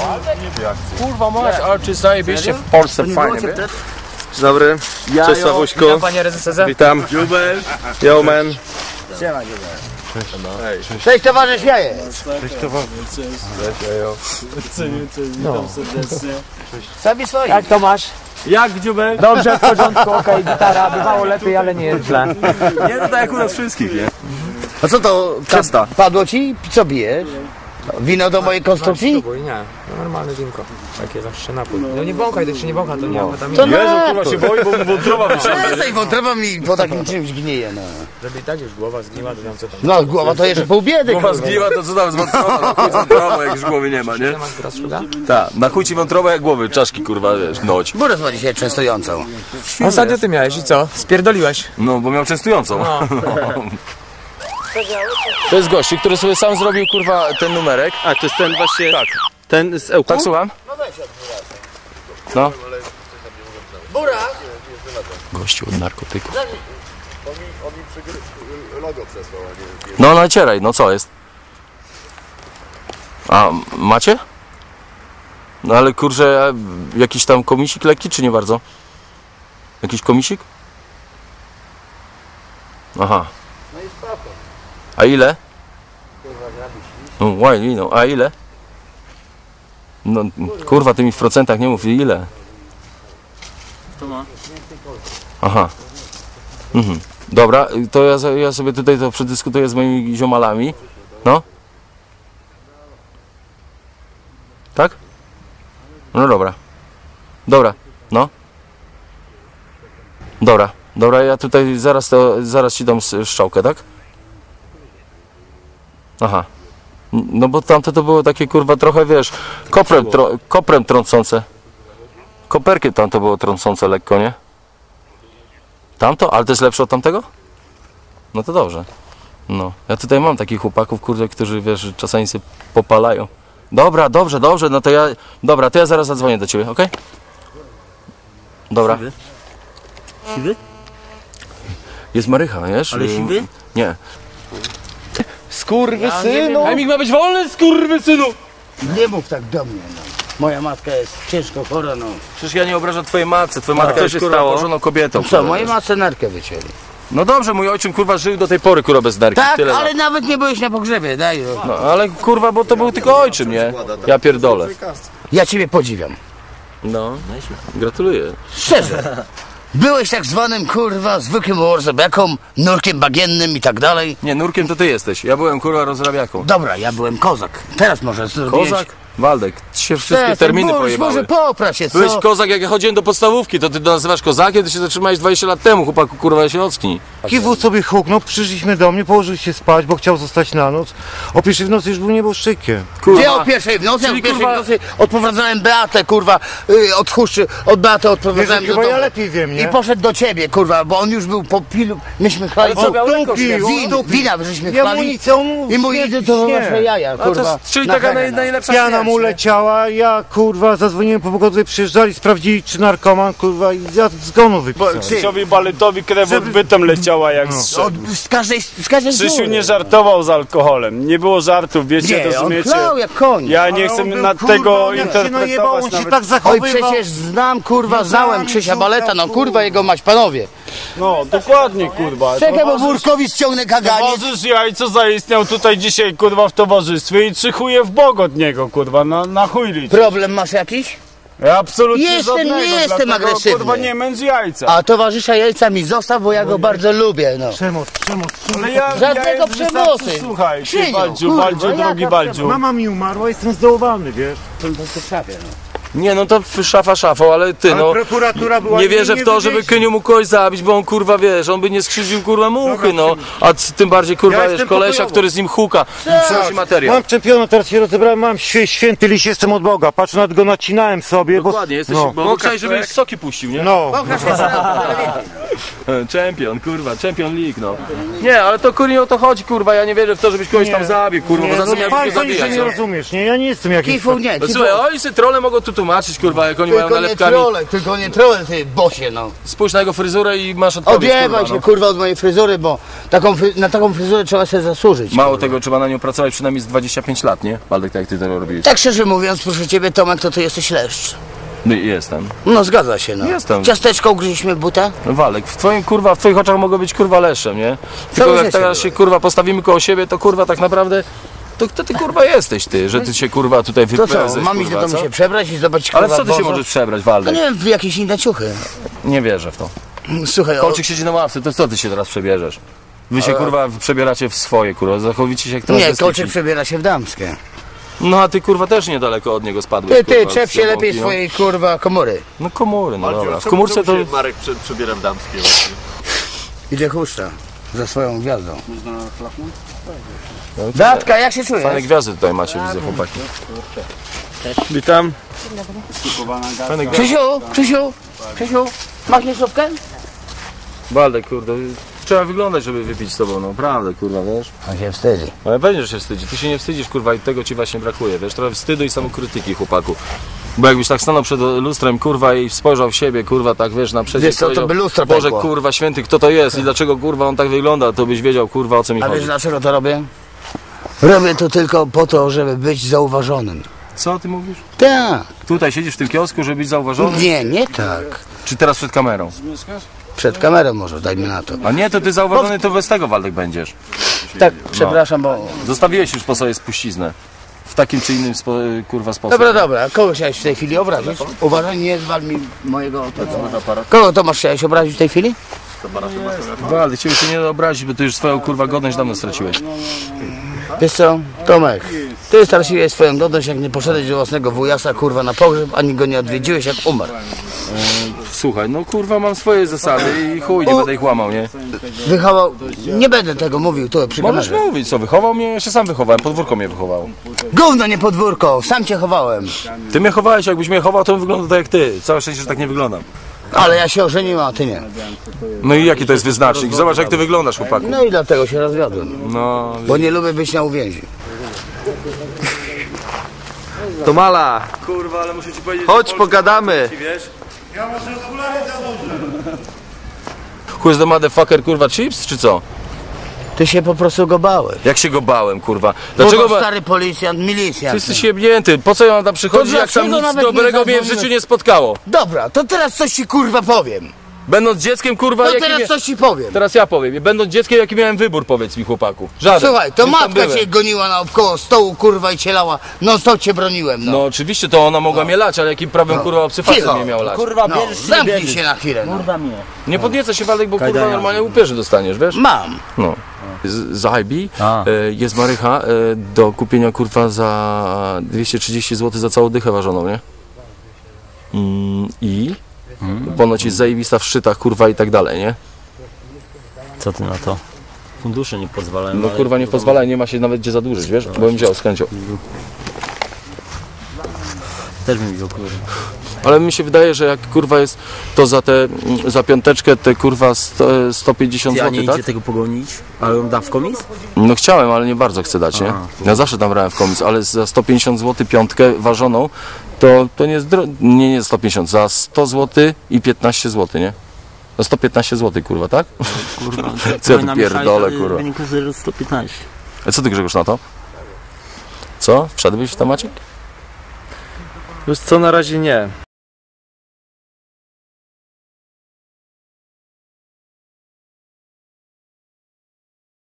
Kurwa masz, ale czy zajebiście w Polsce fajnie, wie? Dzień dobry, cześć Sławuśku. Witam panie rezyserze. Witam. Yo man. Siema, cześć towarzysz Jaje. Cześć towarzysz. Witam serdecznie. Sami swoi. Jak to masz? Jak dziubel? Dobrze, w porządku, okej, gitara, bywało lepiej, ale nie jest źle. Nie, no tak jak u nas wszystkich, nie? A co to? Ciasta. Padło ci? Co bijesz? Wino do mojej konstrukcji? Spróbuj, nie, no normalne winko. Takie zawsze napój. No nie wąchaj, to się nie wącha, to nie ma tam To Jezu, kurwa się boi, bo mu wątroba wyciągnie. przestań, wątroba mi po takim czymś gnije, no. Żeby i tak już głowa zgniła, to tam co tam. No głowa to jeszcze pół biedy, Głowa kurwa. zgniła, to co tam z wątrobą? Na chuj z wątrobą, jak już głowy nie ma, nie? Masz teraz szuga? Tak, na chuj ci wątroba jak głowy, czaszki kurwa, wiesz, noć. Buras ma dzisiaj częstującą. Ostatnio ty miałeś i co? Spierdoliłeś? No, bo miał częstującą. No. To jest gościu, który sobie sam zrobił kurwa ten numerek. A, to jest ten właśnie, Tak. ten z Ełku? Tak, słucham? No. Buras! Gościu od narkotyków. No nacieraj, no co jest? A macie? No ale kurczę, jakiś tam komisik lekki czy nie bardzo? Jakiś komisik? Aha. A ile? No, no, a ile? No kurwa, ty mi w procentach nie mów ile. Aha. Mhm. Dobra, to ja sobie tutaj to przedyskutuję z moimi ziomalami. No? Tak? No dobra. Dobra, no. Dobra, dobra, ja tutaj zaraz ci dam strzałkę, tak? Aha. No bo tamte to było takie kurwa trochę, wiesz, koprem trącące. Koperkiem tam to było trącące lekko, nie? Tamto? Ale to jest lepsze od tamtego? No to dobrze. No, ja tutaj mam takich chłopaków, kurde, którzy, wiesz, czasami się popalają. Dobra, dobrze, no to ja... Dobra, to ja zaraz zadzwonię do ciebie, okej? Dobra. Siwy? Siwy? Jest marycha, wiesz? Ale siwy? Nie. Skurwysynu! Emik ma być wolny, skurwysynu! Nie mów tak do mnie, no. Moja matka jest ciężko chora, no. Przecież ja nie obrażam twojej matce, twoja matka co jest się kurwa stało? porządną kobietą. Co, kurwa, mojej wiesz. matce nerkę wycięli. No dobrze, mój ojczym kurwa żył do tej pory kurwa bez nerki. Tak, Tyle ale lat. nawet nie byłeś na pogrzebie, daj. No ale kurwa, bo to był tylko ojczym, nie? Ja pierdolę. Ja ciebie podziwiam. No, gratuluję. Szczerze. Byłeś tak zwanym, kurwa, zwykłym warzebeką, nurkiem bagiennym i tak dalej. Nie, nurkiem to ty jesteś. Ja byłem kurwa rozrabiaką. Dobra, ja byłem kozak. Teraz może zrobiłeś... Kozak? Waldek, ci się wszystkie terminy pojebały. Może popraw się, co? Byłeś kozak, jak ja chodziłem do podstawówki, to ty nazywasz kozakiem, ty się zatrzymałeś 20 lat temu, chłopaku, kurwa, się ocknij. Kiwu sobie huknął, przyszliśmy do mnie, położył się spać, bo chciał zostać na noc. O pierwszej w nocy już był nieboszczykiem. Gdzie o pierwszej w nocy? Ja o Czyli, pierwszej kurwa- w nocy odprowadzałem Beatę, kurwa, od Huszczy, od Beaty Wiesz, odprowadzałem do chyba domu. ja lepiej wiem, nie? I poszedł do ciebie, kurwa, bo on już był po pilu, myśmy chlali... co miał lekko Wina, żeśmy Ja mu chlali nic, on mu i mu nie- idzie to nie. wasze jaja, No kurwa. to jest, czyli na taka Hegena. najlepsza Piana śmierć, mu nie? leciała, ja kurwa zadzwoniłem po pogodę, przyjeżdżali, sprawdzili czy narkoman, kurwa i ja zgonu wypisałem. Ty, Krzysiowi baletowi krew odbytem leciała jak strzał. z każdej Krzysiu góry. nie żartował z alkoholem. Nie było żartów, wiecie, Nie, on rozumiecie? chlał jak koń. Ja nie chcę On był, nad kurwa, tego jak się najebało, interpretować on się nawet. tak Oj, zachowywał. przecież znam, kurwa, znałem Krzysia Baleta, no kurwa, jego mać, panowie. No, dokładnie, kurwa. Czekaj, bo Wórkowi ściągnę kaganiec. Towarzysz Jajco zaistniał tutaj dzisiaj, kurwa, w towarzystwie i 3 chuje w bok od niego, kurwa, na chuj liczy. Problem masz jakiś? Ja absolutnie Jestem- żadnego, nie jestem dlatego, agresywny. kurwa, nie mędz jajca. A towarzysza Jajca mi zostaw, bo ja go bardzo lubię, no. Przemoc. Ale ja Żadnego jest przemocy. wystarczy, słuchaj, ty, Krzyniu, Waldziu, kurwa, Waldziu, jaka drogi Waldziu. Mama mi umarła, jestem zdołowany, wiesz. Nie, no to szafa szafą, ale ty, Ale no... prokuratura była... Nie wierzę w to, żeby Kyniu mógł kogoś zabić, bo on kurwa, wiesz, on by nie skrzywdził kurwa muchy, no. A tym bardziej kurwa, Ja wiesz, jestem kolesia, pokojowo. który z nim huka i przynosi materiał. Mam czempiona, teraz się rozebrałem, mam święty liść, jestem od Boga. Patrz, nawet go nacinałem sobie, Dokładnie, jesteś, no. bo chciałeś, żeby soki puścił, nie? No. Czempion, kurwa, Champion League, no. Nie, ale to kurwa o to chodzi, kurwa, ja nie wierzę w to, żebyś kogoś tam zabił, kurwa, bo za co miałbyś go Pan sądzi, że zabijać, nie no. rozumiesz, nie? Ja nie jestem jakiś... Kifu nie, No słuchaj, oni se trole mogą tu tłumaczyć, kurwa, jak oni mają Tylko nie nalewkami. trolek, tylko nie trolek, ty bosie, no. Spójrz na jego fryzurę i masz odpowiedź, Odjebaj kurwa, się, kurwa, od mojej fryzury, bo na taką fryzurę trzeba sobie zasłużyć. Mało kurwa. tego, trzeba na nią pracować przynajmniej z 25 lat, nie? Waldek, tak jak ty to robisz. Tak szczerze mówiąc, proszę ciebie, Tomek, to ty jesteś leszcz. No i jestem. No zgadza się, no. Jestem. Ciasteczko ugryźliśmy w butę? No Waldek, w twoich oczach mogą być, kurwa, leszczem, nie? Tylko jak żeście teraz się, były? kurwa, postawimy koło siebie, to, kurwa, tak naprawdę... To kto ty, kurwa, jesteś, ty? Że ty się, kurwa, tutaj To co, wyprezesz, mam iść do kurwa, domu co? się przebrać i zobaczyć, Ale kurwa, w co ty się bozo? możesz przebrać, No Waldek? nie wiem, w jakieś inne ciuchy. Nie wierzę w to. Słuchaj, Kolczyk siedzi na ławce, to co ty się teraz przebierzesz? Wy się, kurwa, przebieracie w swoje, kurwa, zachowicie się jak nie, transwestyci. Kolczyk przebiera się w damskie. No a ty, kurwa, też niedaleko od niego spadłeś, Ty, kurwa, czep z się sobą, lepiej no. swojej, kurwa, komory. No komury, no dobra. W komórce to... Marek przebiera w damskie właśnie. Idzie chuszcza za swoją gwiazdą. Datka, jak się czujesz? Fajne gwiazdy tutaj macie, widzę, chłopaki. Witam. Fajne gwiazdy. Krzysiu, machniesz szopkę? Waldek, kurde, trzeba wyglądać, żeby wypić z tobą, no prawda, kurwa, wiesz? On się wstydzi. Ale pewnie, że się wstydzi. Ty się nie wstydzisz, kurwa, i tego ci właśnie brakuje, wiesz? Trochę wstydu i samokrytyki, chłopaku. Bo jakbyś tak stanął przed lustrem, kurwa, i spojrzał w siebie, kurwa, tak, wiesz, na przeciw, Wiesz co, to by lustro Boże, pękło. kurwa, święty, kto to jest i dlaczego, kurwa, on tak wygląda, to byś wiedział, kurwa, o co mi A wiesz chodzi. dlaczego to robię? Robię to tylko po to, żeby być zauważonym. Co ty mówisz? Tak. Tutaj siedzisz w tym kiosku, żeby być zauważony? Nie tak. Czy teraz przed kamerą? Przed kamerą może, dajmy na to. A nie, to ty zauważony, to bez tego, Waldek, będziesz. Tak, przepraszam, bo... Zostawiłeś już po sobie spuściznę. W takim czy innym, kurwa, sposobie. Dobra, kogo chciałeś w tej chwili obrazić? Uważaj, nie zwal mi mojego... Kogo to masz chciałeś obrazić w tej chwili? Waldek, ciebie się nie da obrazić, bo ty już swoją, kurwa, godność dawno straciłeś. Wiesz co, Tomek, ty straciłeś swoją godność, jak nie poszedłeś do własnego wujasa, kurwa, na pogrzeb, ani go nie odwiedziłeś, jak umarł. Słuchaj, no kurwa, mam swoje zasady i chuj, nie będę ich łamał, nie? Wychował... Nie będę tego mówił tu przy Możesz kamerze. mówić, co, wychował mnie? Ja się sam wychowałem, podwórko mnie wychowało. Gówno, nie podwórko, sam cię chowałem. Ty mnie chowałeś, jakbyś mnie chował, to bym wyglądał tak jak ty. Całe szczęście, że tak nie wyglądam. Ale ja się ożeniłem, a ty nie. No i jaki to jest wyznacznik? Zobacz, jak ty wyglądasz, chłopaku. No i dlatego się rozwiodłem. No, Bo nie lubię być na uwięzi. To Mala, kurwa, ale muszę ci powiedzieć, chodź pogadamy. wiesz? Who's the motherfucker, kurwa, chips, czy co? Ty się po prostu go bałeś. Jak się go bałem, kurwa. Dlaczego Dlaczego stary policjant, milicjant? Ty jesteś jebnięty, po co ja mam tam przychodzić, To jak tam dlaczego nic nawet nie dobrego mnie w zadzwoniłeś? życiu nie spotkało? Dobra, to teraz coś ci kurwa powiem. Będąc dzieckiem, kurwa, To jaki teraz coś ci powiem. Teraz ja powiem. Będąc dzieckiem, jaki miałem wybór, powiedz mi, chłopaku. Żaden. Słuchaj, to Gdzieś tam matka byłem. cię goniła naokoło stołu, kurwa, i cię lała. No stop cię broniłem, No no. oczywiście, to ona mogła mnie lać, ale jakim prawem, kurwa, obcy facet Cicho. mnie miał lać? No, zamknij się na chwilę, no. Nie podniecę się, Waldek, bo kurwa normalnie upierzy dostaniesz, wiesz? Mam. No. Z IB jest marycha do kupienia, kurwa, za 230 zł za całą dychę ważoną, nie? I ponoć jest zajebista w szczytach, kurwa, i tak dalej, nie? Co ty na to? Fundusze nie pozwalają. No ale- kurwa, nie pozwala, nie ma się nawet gdzie zadłużyć, wiesz? Bo bym wziął z chęcią. Też bym wziął, kurwa. Ale mi się wydaje, że jak kurwa jest to za piąteczkę te kurwa 150 Ty, a nie zł, idzie tak? tego pogonić? Ale on da w komis? No chciałem, ale nie bardzo chcę dać, nie? Ja zawsze tam brałem w komis, ale za 150 zł piątkę ważoną to nie jest nie 150, za 100 zł i 15 zł, nie? Za 115 zł, kurwa, tak? Kurwa. Co ja tu pierdolę, kurwa. Wynika 115. A co ty, Grzegorz, na to? Co? Wszedłbyś w temacie? Wiesz co, na razie nie.